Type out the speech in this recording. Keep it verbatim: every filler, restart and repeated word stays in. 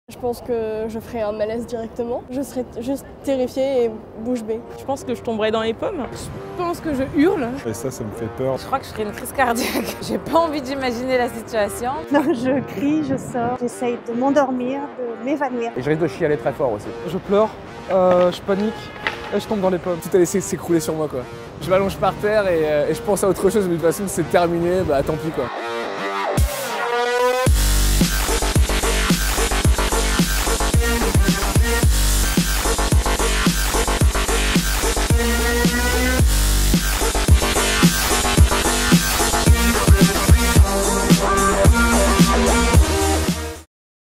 Je pense que je ferais un malaise directement. Je serais juste terrifiée et bouche bée. Je pense que je tomberais dans les pommes. Je pense que je hurle. Et ça, ça me fait peur. Je crois que je ferais une crise cardiaque. J'ai pas envie d'imaginer la situation. Non, je crie, je sors, j'essaye de m'endormir, de m'évanouir. Et je risque de chialer très fort aussi. Je pleure, euh, je panique et je tombe dans les pommes. Tout a laissé s'écrouler sur moi quoi. Je m'allonge par terre et, euh, et je pense à autre chose, mais de toute façon c'est terminé, bah tant pis quoi.